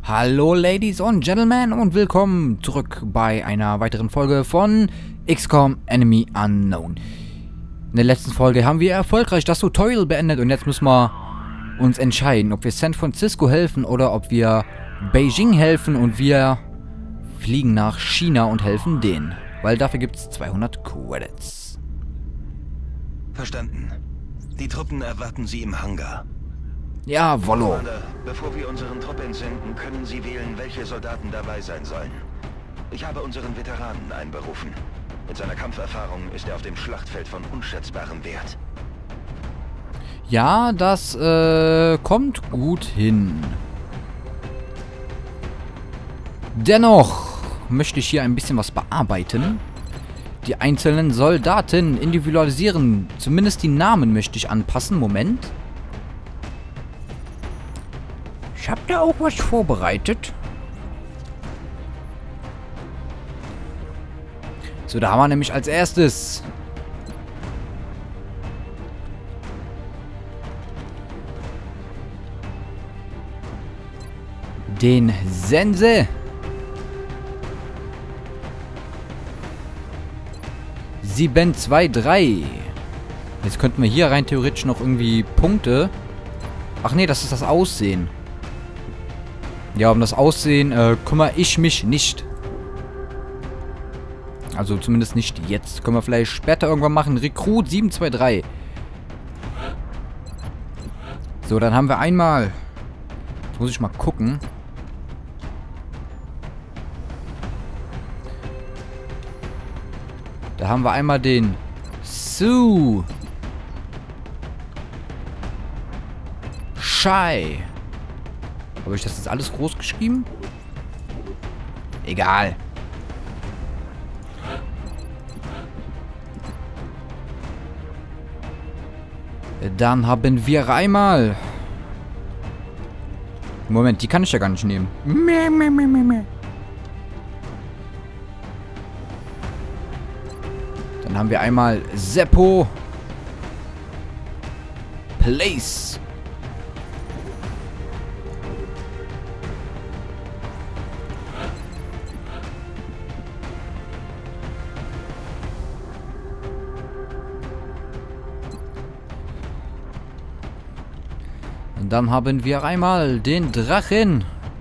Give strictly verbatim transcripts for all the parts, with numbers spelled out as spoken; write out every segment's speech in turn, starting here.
Hallo Ladies und Gentlemen und willkommen zurück bei einer weiteren Folge von X COM Enemy Unknown. In der letzten Folge haben wir erfolgreich das Tutorial beendet und jetzt müssen wir uns entscheiden, ob wir San Francisco helfen oder ob wir Beijing helfen und wir fliegen nach China und helfen denen, weil dafür gibt es zweihundert Credits. Verstanden. Die Truppen erwarten Sie im Hangar. Ja, Wollo. Commander, bevor wir unseren Trupp entsenden, können Sie wählen, welche Soldaten dabei sein sollen. Ich habe unseren Veteranen einberufen. Mit seiner Kampferfahrung ist er auf dem Schlachtfeld von unschätzbarem Wert. Ja, das äh, kommt gut hin. Dennoch möchte ich hier ein bisschen was bearbeiten. Die einzelnen Soldaten individualisieren. Zumindest die Namen möchte ich anpassen. Moment. Ich habe da auch was vorbereitet. So, da haben wir nämlich als erstes den Sense. sieben zwei drei. Jetzt könnten wir hier rein theoretisch noch irgendwie Punkte. Ach nee, das ist das Aussehen. Ja, um das Aussehen äh, kümmere ich mich nicht. Also zumindest nicht jetzt. Können wir vielleicht später irgendwann machen. Rekrut sieben zwei drei. So, dann haben wir einmal... Jetzt muss ich mal gucken. Da haben wir einmal den Su Shai. Habe ich das jetzt alles groß geschrieben? Egal. Dann haben wir einmal... Moment, die kann ich ja gar nicht nehmen. Dann haben wir einmal Seppo Place. Und dann haben wir einmal den Drachen.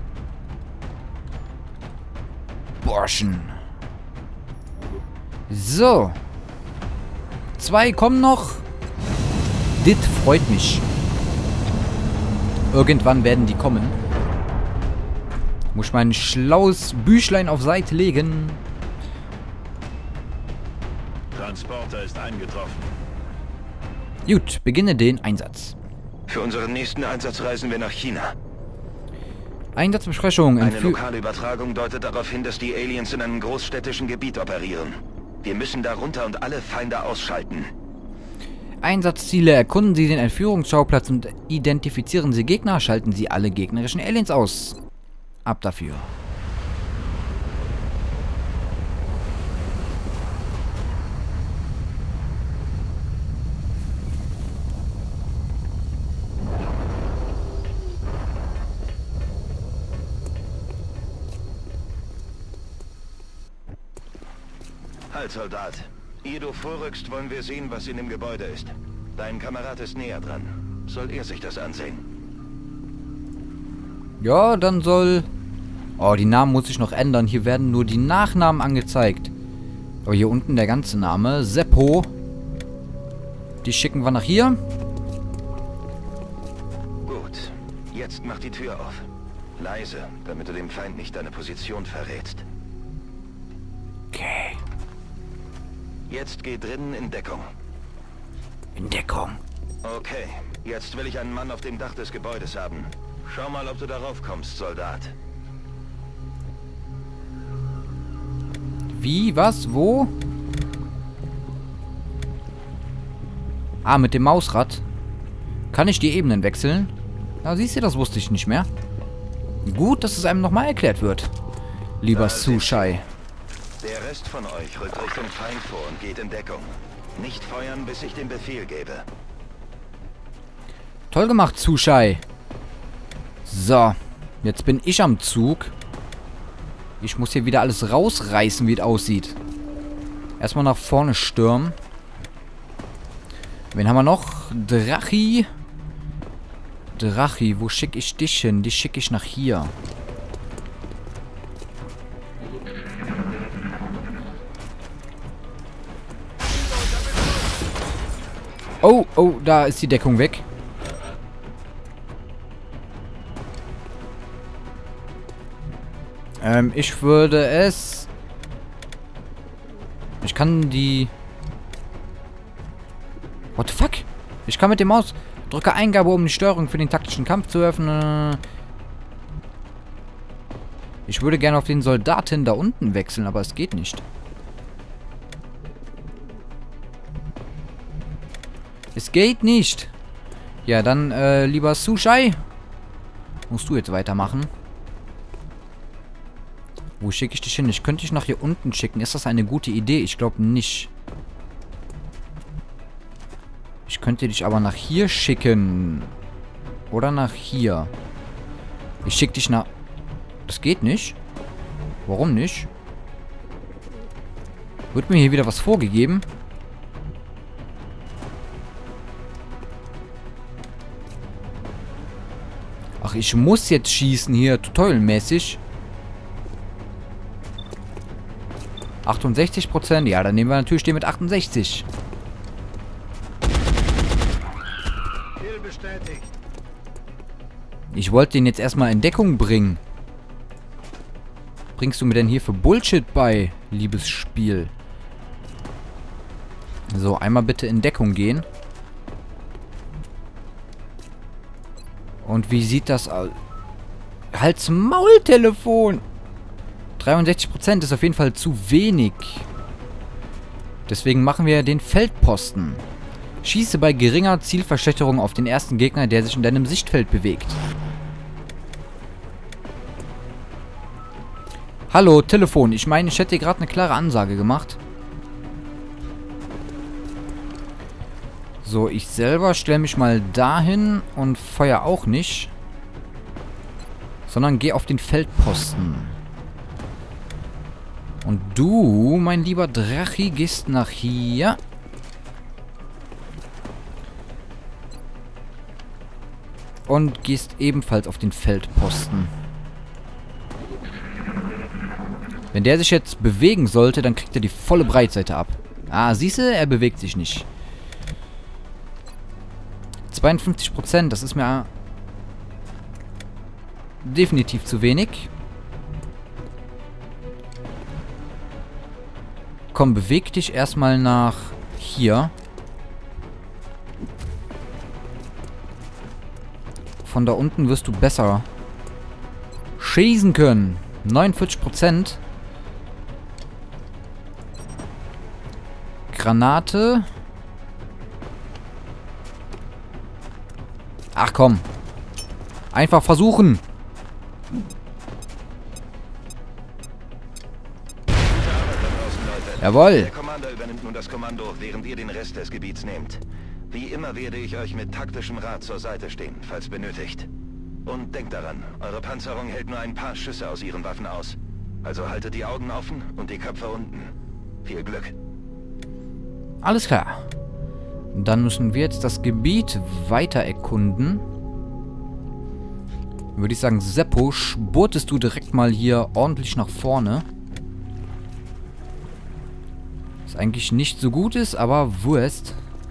Borschen. So. Zwei kommen noch. Dit freut mich. Irgendwann werden die kommen. Muss ich mein schlaues Büchlein auf Seite legen. Transporter ist eingetroffen. Gut, beginne den Einsatz. Für unseren nächsten Einsatz reisen wir nach China. Einsatzbesprechung. Eine lokale Übertragung deutet darauf hin, dass die Aliens in einem großstädtischen Gebiet operieren. Wir müssen da runter und alle Feinde ausschalten. Einsatzziele. Erkunden Sie den Entführungsschauplatz und identifizieren Sie Gegner. Schalten Sie alle gegnerischen Aliens aus. Ab dafür. Halt, Soldat. Ehe du vorrückst, wollen wir sehen, was in dem Gebäude ist. Dein Kamerad ist näher dran. Soll er sich das ansehen? Ja, dann soll... Oh, die Namen muss ich noch ändern. Hier werden nur die Nachnamen angezeigt. Aber hier unten der ganze Name. Seppo. Die schicken wir nach hier. Gut. Jetzt mach die Tür auf. Leise, damit du dem Feind nicht deine Position verrätst. Okay. Jetzt geh drinnen in Deckung. In Deckung. Okay, jetzt will ich einen Mann auf dem Dach des Gebäudes haben. Schau mal, ob du darauf kommst, Soldat. Wie? Was? Wo? Ah, mit dem Mausrad. Kann ich die Ebenen wechseln? Na, siehst du, das wusste ich nicht mehr. Gut, dass es einem nochmal erklärt wird. Lieber Su Shai. Der Rest von euch rückt Richtung Feind vor und geht in Deckung. Nicht feuern, bis ich den Befehl gebe. Toll gemacht, Su Shai. So. Jetzt bin ich am Zug. Ich muss hier wieder alles rausreißen, wie es aussieht. Erstmal nach vorne stürmen. Wen haben wir noch? Drachi. Drachi, wo schicke ich dich hin? Die schicke ich nach hier. Oh, oh, da ist die Deckung weg. Ähm, ich würde es... Ich kann die... What the fuck? Ich kann mit dem Maus... Drücke Eingabe, um die Steuerung für den taktischen Kampf zu öffnen. Ich würde gerne auf den Soldaten da unten wechseln, aber es geht nicht. Es geht nicht. Ja, dann, äh, lieber Sushai. Musst du jetzt weitermachen. Wo schicke ich dich hin? Ich könnte dich nach hier unten schicken. Ist das eine gute Idee? Ich glaube nicht. Ich könnte dich aber nach hier schicken. Oder nach hier. Ich schicke dich nach... Das geht nicht. Warum nicht? Wird mir hier wieder was vorgegeben? Ach, ich muss jetzt schießen hier, tutorialmäßig. achtundsechzig Prozent. Ja, dann nehmen wir natürlich den mit achtundsechzig. Ich wollte den jetzt erstmal in Deckung bringen. Bringst du mir denn hier für Bullshit bei, liebes Spiel? So, einmal bitte in Deckung gehen. Und wie sieht das aus? Halt's Maul, Telefon! dreiundsechzig Prozent ist auf jeden Fall zu wenig. Deswegen machen wir den Feldposten. Schieße bei geringer Zielverschlechterung auf den ersten Gegner, der sich in deinem Sichtfeld bewegt. Hallo, Telefon. Ich meine, ich hätte gerade eine klare Ansage gemacht. So, ich selber stelle mich mal dahin und feuer auch nicht. Sondern gehe auf den Feldposten. Und du, mein lieber Drachi, gehst nach hier. Und gehst ebenfalls auf den Feldposten. Wenn der sich jetzt bewegen sollte, dann kriegt er die volle Breitseite ab. Ah, siehst du, er bewegt sich nicht. zweiundfünfzig Prozent, das ist mir definitiv zu wenig. Komm, beweg dich erstmal nach hier. Von da unten wirst du besser schießen können. neunundvierzig Prozent. Granate. Ach komm. Einfach versuchen. Jawohl. Der Commander übernimmt nun das Kommando, während ihr den Rest des Gebiets nehmt. Wie immer werde ich euch mit taktischem Rat zur Seite stehen, falls benötigt. Und denkt daran, eure Panzerung hält nur ein paar Schüsse aus ihren Waffen aus. Also haltet die Augen offen und die Köpfe unten. Viel Glück. Alles klar. Dann müssen wir jetzt das Gebiet weiter erkunden. Würde ich sagen, Seppo, spurtest du direkt mal hier ordentlich nach vorne. Was eigentlich nicht so gut ist, aber Wurst.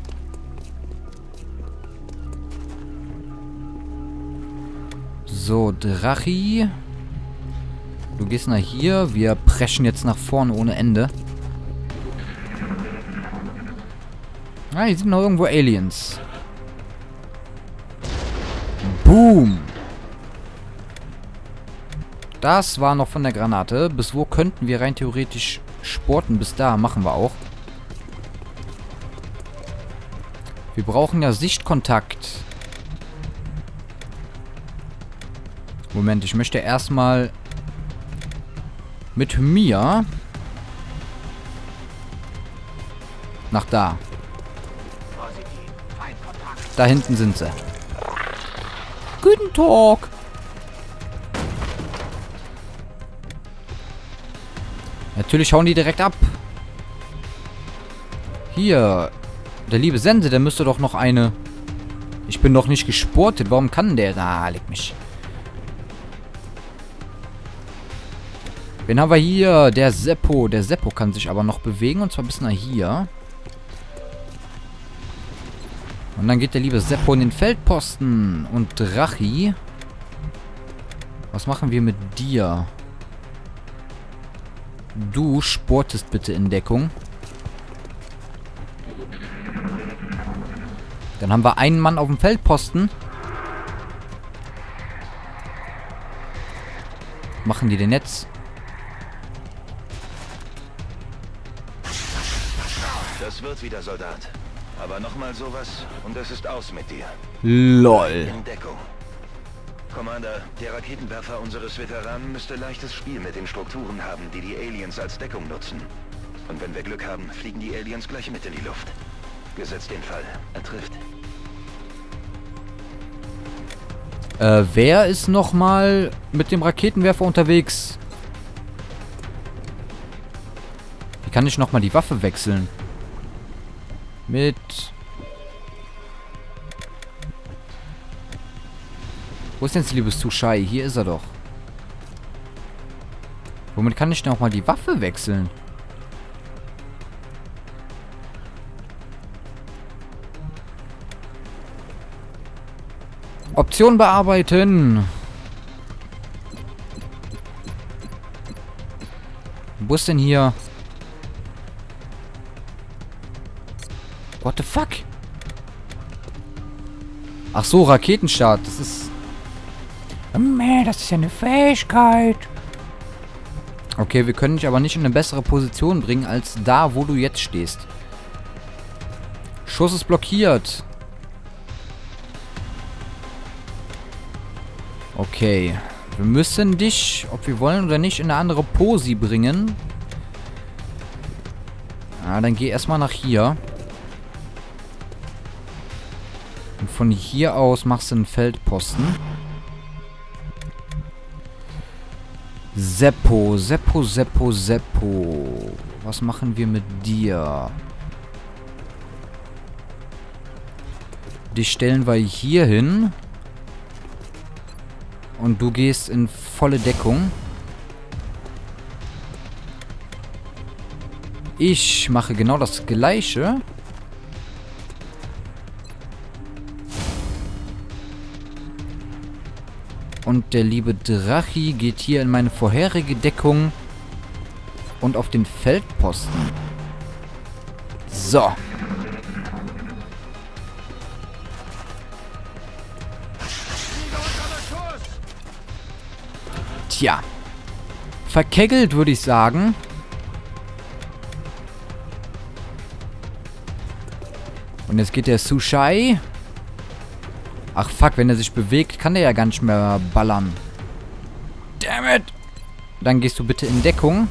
So, Drachi. Du gehst nach hier. Wir preschen jetzt nach vorne ohne Ende. Ah, hier sind noch irgendwo Aliens. Boom. Das war noch von der Granate. Bis wo könnten wir rein theoretisch sporten? Bis da machen wir auch. Wir brauchen ja Sichtkontakt. Moment, ich möchte erstmal mit mir nach da. Da hinten sind sie. Guten Tag. Natürlich hauen die direkt ab. Hier. Der liebe Sense, der müsste doch noch eine... Ich bin doch nicht gesportet. Warum kann der? Ah, leg mich. Wen haben wir hier? Der Seppo. Der Seppo kann sich aber noch bewegen. Und zwar bis nach hier. Und dann geht der liebe Seppo in den Feldposten. Und Drachi. Was machen wir mit dir? Du sportest bitte in Deckung. Dann haben wir einen Mann auf dem Feldposten. Machen die denn jetzt? Das wird wieder, Soldat. Aber nochmal sowas und es ist aus mit dir. LOL. In Deckung. Commander, der Raketenwerfer unseres Veteranen müsste leichtes Spiel mit den Strukturen haben, die die Aliens als Deckung nutzen. Und wenn wir Glück haben, fliegen die Aliens gleich mit in die Luft. Gesetzt den Fall, er trifft. Äh, wer ist nochmal mit dem Raketenwerfer unterwegs? Wie kann ich nochmal die Waffe wechseln? Mit... Wo ist denn das liebe Sushai? Hier ist er doch. Womit kann ich denn nochmal die Waffe wechseln? Option bearbeiten. Wo ist denn hier? What the fuck? Ach so, Raketenstart. Das ist... Das ist ja eine Fähigkeit. Okay, wir können dich aber nicht in eine bessere Position bringen, als da, wo du jetzt stehst. Schuss ist blockiert. Okay. Wir müssen dich, ob wir wollen oder nicht, in eine andere Posi bringen. Ah, dann geh erstmal nach hier. Und von hier aus machst du einen Feldposten. Seppo, Seppo, Seppo, Seppo. Was machen wir mit dir? Dich stellen wir hier hin. Und du gehst in volle Deckung. Ich mache genau das Gleiche. Und der liebe Drachi geht hier in meine vorherige Deckung und auf den Feldposten. So. Tja. Verkeggelt, würde ich sagen. Und jetzt geht der Sushai. Ach fuck, wenn er sich bewegt, kann der ja gar nicht mehr ballern. Damn it! Dann gehst du bitte in Deckung.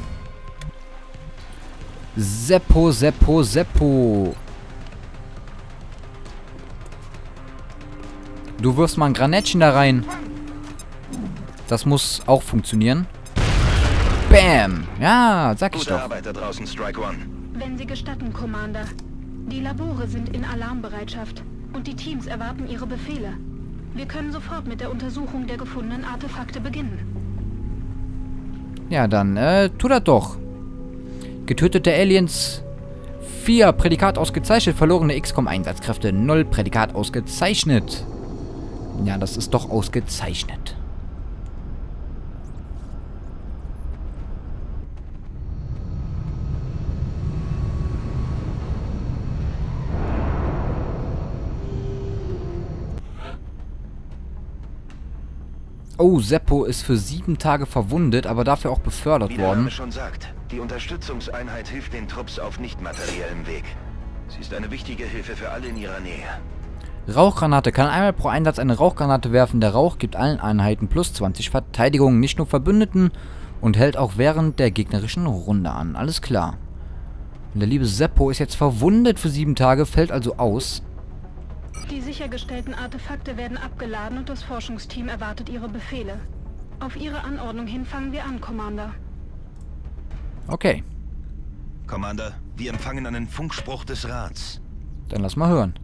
Seppo, Seppo, Seppo. Du wirfst mal ein Granätchen da rein. Das muss auch funktionieren. Bam! Ja, sag ich Gute doch. Arbeit da draußen, Strike One. Wenn Sie gestatten, Commander. Die Labore sind in Alarmbereitschaft und die Teams erwarten Ihre Befehle. Wir können sofort mit der Untersuchung der gefundenen Artefakte beginnen. Ja, dann, äh, tu das doch. Getötete Aliens vier, Prädikat ausgezeichnet, verlorene X COM-Einsatzkräfte null, Prädikat ausgezeichnet. Ja, das ist doch ausgezeichnet. Oh, Seppo ist für sieben Tage verwundet, aber dafür auch befördert Wie der Name worden. schon sagt, die Unterstützungseinheit hilft den Trupps auf nicht materiellem Weg. Sie ist eine wichtige Hilfe für alle in ihrer Nähe. Rauchgranate kann einmal pro Einsatz eine Rauchgranate werfen. Der Rauch gibt allen Einheiten plus zwanzig Verteidigung, nicht nur Verbündeten, und hält auch während der gegnerischen Runde an. Alles klar. Und der liebe Seppo ist jetzt verwundet für sieben Tage, fällt also aus. Die sichergestellten Artefakte werden abgeladen und das Forschungsteam erwartet Ihre Befehle. Auf Ihre Anordnung hin fangen wir an, Commander. Okay. Commander, wir empfangen einen Funkspruch des Rats. Dann lass mal hören.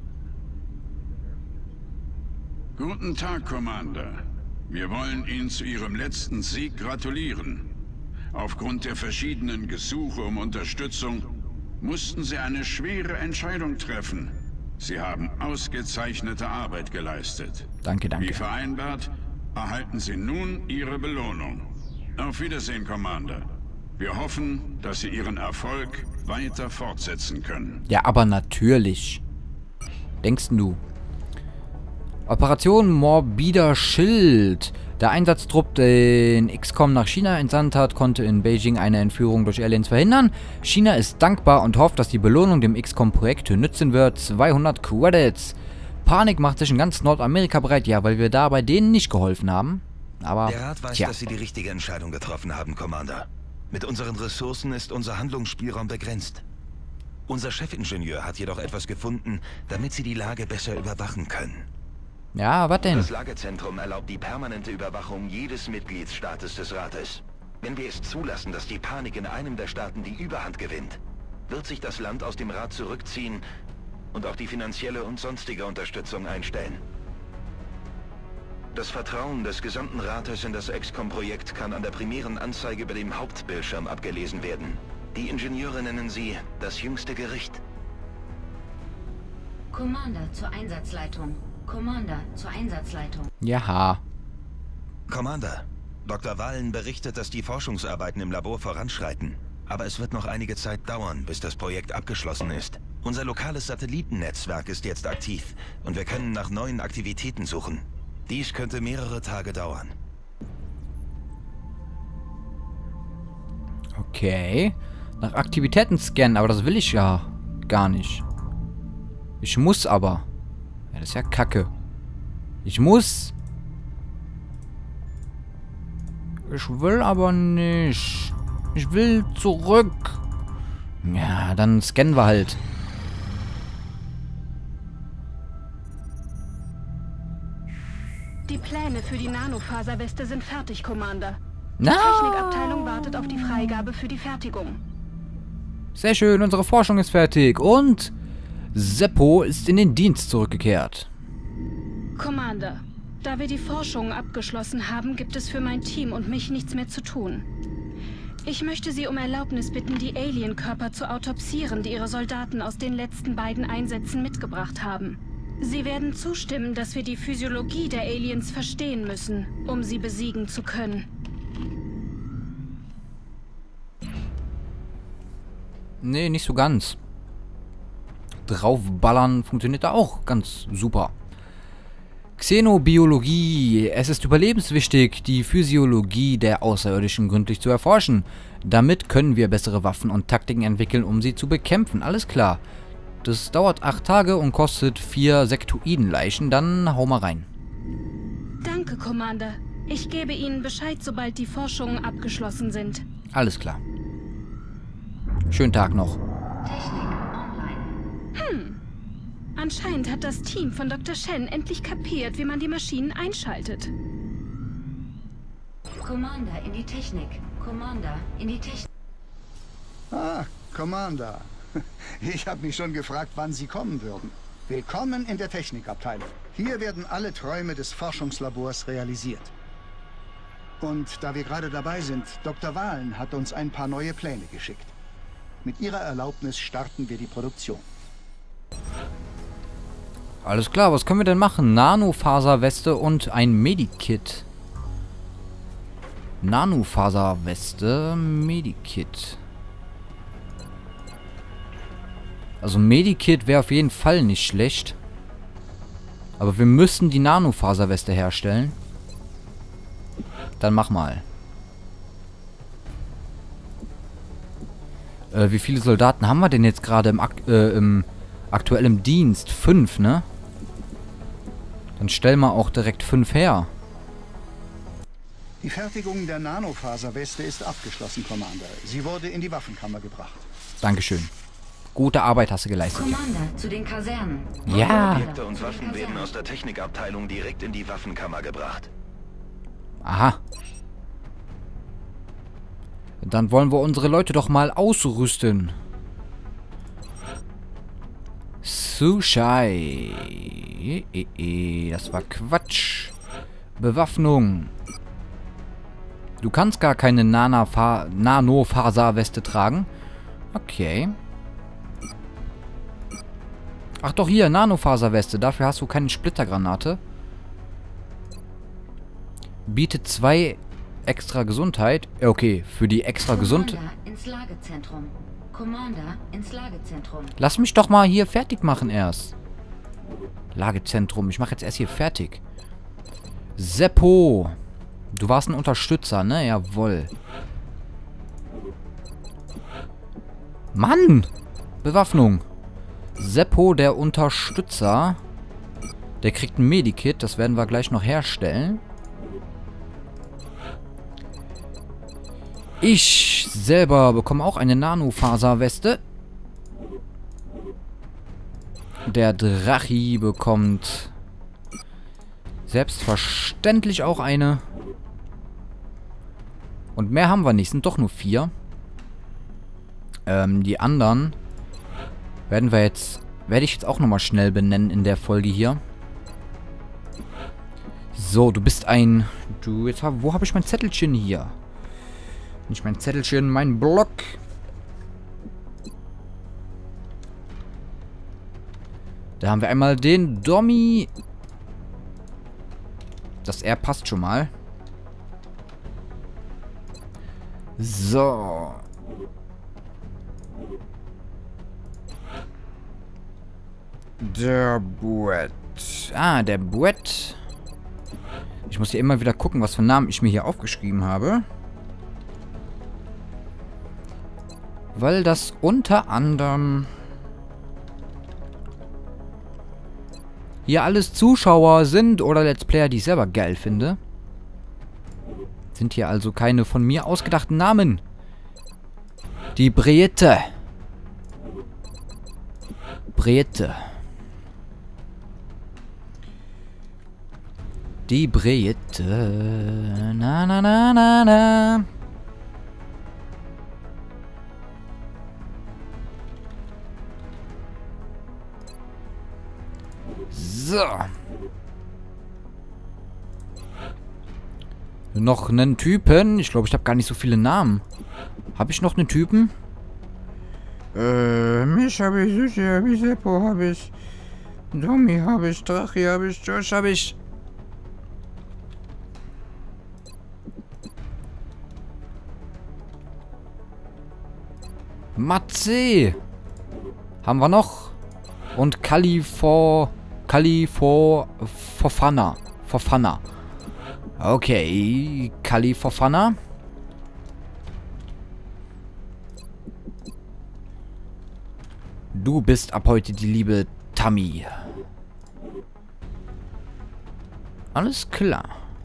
Guten Tag, Commander. Wir wollen Ihnen zu Ihrem letzten Sieg gratulieren. Aufgrund der verschiedenen Gesuche um Unterstützung mussten Sie eine schwere Entscheidung treffen. Sie haben ausgezeichnete Arbeit geleistet. Danke, danke. Wie vereinbart, erhalten Sie nun Ihre Belohnung. Auf Wiedersehen, Commander. Wir hoffen, dass Sie Ihren Erfolg weiter fortsetzen können. Ja, aber natürlich. Denkst du? Operation Morbider Schild. Der Einsatztrupp, den X COM nach China entsandt hat, konnte in Beijing eine Entführung durch Aliens verhindern. China ist dankbar und hofft, dass die Belohnung dem X COM-Projekt nützen wird. zweihundert Credits. Panik macht sich in ganz Nordamerika bereit. Ja, weil wir da bei denen nicht geholfen haben. Aber, der Rat weiß, tja. dass Sie die richtige Entscheidung getroffen haben, Commander. Mit unseren Ressourcen ist unser Handlungsspielraum begrenzt. Unser Chefingenieur hat jedoch etwas gefunden, damit Sie die Lage besser überwachen können. Ja, was denn? Das Lagezentrum erlaubt die permanente Überwachung jedes Mitgliedsstaates des Rates. Wenn wir es zulassen, dass die Panik in einem der Staaten die Überhand gewinnt, wird sich das Land aus dem Rat zurückziehen und auch die finanzielle und sonstige Unterstützung einstellen. Das Vertrauen des gesamten Rates in das X COM-Projekt kann an der primären Anzeige über dem Hauptbildschirm abgelesen werden. Die Ingenieure nennen sie das jüngste Gericht. Commander zur Einsatzleitung. Commander zur Einsatzleitung. Ja. Commander, Doktor Wallen berichtet, dass die Forschungsarbeiten im Labor voranschreiten. Aber es wird noch einige Zeit dauern, bis das Projekt abgeschlossen ist. Unser lokales Satellitennetzwerk ist jetzt aktiv und wir können nach neuen Aktivitäten suchen. Dies könnte mehrere Tage dauern. Okay. Nach Aktivitäten scannen, aber das will ich ja gar nicht. Ich muss aber. Ja, das ist ja Kacke. Ich muss. Ich will aber nicht. Ich will zurück. Ja, dann scannen wir halt. Die Pläne für die Nanofaserweste sind fertig, Commander. Die Na. Technikabteilung wartet auf die Freigabe für die Fertigung. Sehr schön, unsere Forschung ist fertig. Und Seppo ist in den Dienst zurückgekehrt. Commander, da wir die Forschung abgeschlossen haben, gibt es für mein Team und mich nichts mehr zu tun. Ich möchte Sie um Erlaubnis bitten, die Alienkörper zu autopsieren, die Ihre Soldaten aus den letzten beiden Einsätzen mitgebracht haben. Sie werden zustimmen, dass wir die Physiologie der Aliens verstehen müssen, um sie besiegen zu können. Nee, nicht so ganz. Draufballern funktioniert da auch ganz super. Xenobiologie. Es ist überlebenswichtig, die Physiologie der Außerirdischen gründlich zu erforschen. Damit können wir bessere Waffen und Taktiken entwickeln, um sie zu bekämpfen. Alles klar. Das dauert acht Tage und kostet vier Sektoidenleichen. Dann hau mal rein. Danke, Commander. Ich gebe Ihnen Bescheid, sobald die Forschungen abgeschlossen sind. Alles klar. Schönen Tag noch. Hm. Anscheinend hat das Team von Doktor Shen endlich kapiert, wie man die Maschinen einschaltet. Commander in die Technik. Commander in die Technik. Ah, Commander. Ich habe mich schon gefragt, wann Sie kommen würden. Willkommen in der Technikabteilung. Hier werden alle Träume des Forschungslabors realisiert. Und da wir gerade dabei sind, Doktor Wallen hat uns ein paar neue Pläne geschickt. Mit Ihrer Erlaubnis starten wir die Produktion. Alles klar, was können wir denn machen? Nanofaserweste und ein Medikit. Nanofaserweste, Medikit. Also Medikit wäre auf jeden Fall nicht schlecht. Aber wir müssen die Nanofaserweste herstellen. Dann mach mal. Äh, wie viele Soldaten haben wir denn jetzt gerade im, Ak äh, im aktuellen Dienst? Fünf, ne? Dann stellen wir auch direkt fünf her. Die Fertigung der Nanofaserweste ist abgeschlossen, Commander. Sie wurde in die Waffenkammer gebracht. Dankeschön. Gute Arbeit hast du geleistet. Commander zu den Kasernen. Ja. Objekte und Waffen werden aus der Technikabteilung direkt in die Waffenkammer gebracht. Aha. Dann wollen wir unsere Leute doch mal ausrüsten. Sushai. Das war Quatsch. Bewaffnung. Du kannst gar keine Nano-Faser-Weste tragen. Okay. Ach doch, hier, Nanofaserweste. Dafür hast du keine Splittergranate. Bietet zwei extra Gesundheit. Okay, für die extra Gesundheit. ins Lagezentrum. Commander ins Lagezentrum. Lass mich doch mal hier fertig machen erst. Lagezentrum. Ich mache jetzt erst hier fertig. Seppo. Du warst ein Unterstützer, ne? Jawohl. Mann! Bewaffnung. Seppo, der Unterstützer. Der kriegt ein Medikit. Das werden wir gleich noch herstellen. Ich selber bekomme auch eine Nanofaserweste. Der Drachi bekommt selbstverständlich auch eine. Und mehr haben wir nicht. Sind doch nur vier. Ähm, die anderen werden wir jetzt, werde ich jetzt auch nochmal schnell benennen in der Folge hier. So, du bist ein, du, jetzt, wo habe ich mein Zettelchen hier? Nicht mein Zettelchen, mein Block. Da haben wir einmal den Dommy. Das R passt schon mal. So. Der Buett. Ah, der Buett. Ich muss hier immer wieder gucken, was für Namen ich mir hier aufgeschrieben habe. Weil das unter anderem hier alles Zuschauer sind oder Let's Player, die ich selber geil finde. Sind hier also keine von mir ausgedachten Namen. Die Briette. Briette. Die Briette. Na, na, na, na, na. So. Noch einen Typen. Ich glaube, ich habe gar nicht so viele Namen. Habe ich noch einen Typen? Äh, mich habe ich, Sushi habe ich, Seppo habe ich, Dommy habe ich, Drachi habe ich, Josh habe ich. Matze. Haben wir noch? Und Califor... Califor... Fofana. Fofana. Okay. Califorfana. Du bist ab heute die liebe Tammy. Alles klar.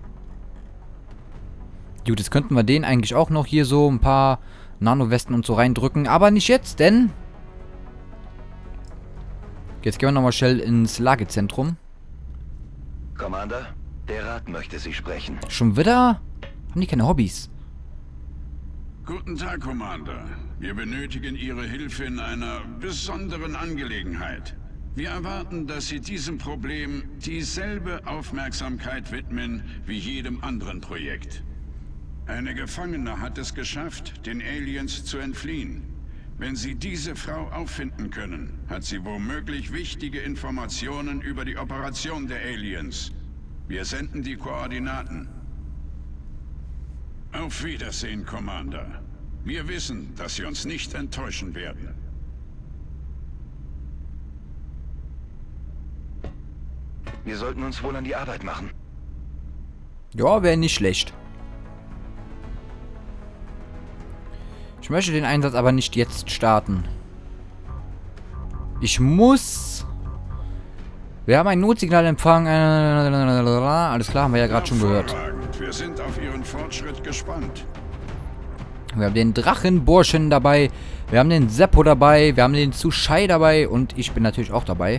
Gut, jetzt könnten wir den eigentlich auch noch hier so ein paar Nano-Westen und so reindrücken. Aber nicht jetzt, denn... Jetzt gehen wir nochmal schnell ins Lagezentrum. Commander, der Rat möchte Sie sprechen. Schon wieder? Haben die keine Hobbys? Guten Tag, Commander. Wir benötigen Ihre Hilfe in einer besonderen Angelegenheit. Wir erwarten, dass Sie diesem Problem dieselbe Aufmerksamkeit widmen wie jedem anderen Projekt. Eine Gefangene hat es geschafft, den Aliens zu entfliehen. Wenn Sie diese Frau auffinden können, hat sie womöglich wichtige Informationen über die Operation der Aliens. Wir senden die Koordinaten. Auf Wiedersehen, Commander. Wir wissen, dass Sie uns nicht enttäuschen werden. Wir sollten uns wohl an die Arbeit machen. Ja, wäre nicht schlecht. Ich möchte den Einsatz aber nicht jetzt starten. Ich muss... Wir haben ein Notsignalempfang. Alles klar, haben wir ja gerade schon gehört. Wir sind auf Ihren Fortschritt gespannt. Wir haben den Drachenburschen dabei. Wir haben den Seppo dabei. Wir haben den Sushai dabei. Und ich bin natürlich auch dabei.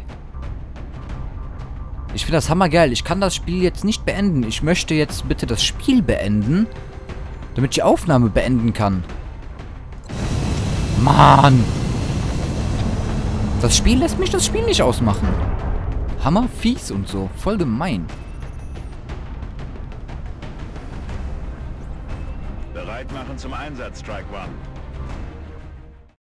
Ich finde das hammergeil. Ich kann das Spiel jetzt nicht beenden. Ich möchte jetzt bitte das Spiel beenden, damit ich die Aufnahme beenden kann. Mann! Das Spiel lässt mich das Spiel nicht ausmachen. Hammer, fies und so. Voll gemein. Bereit machen zum Einsatz, Strike One.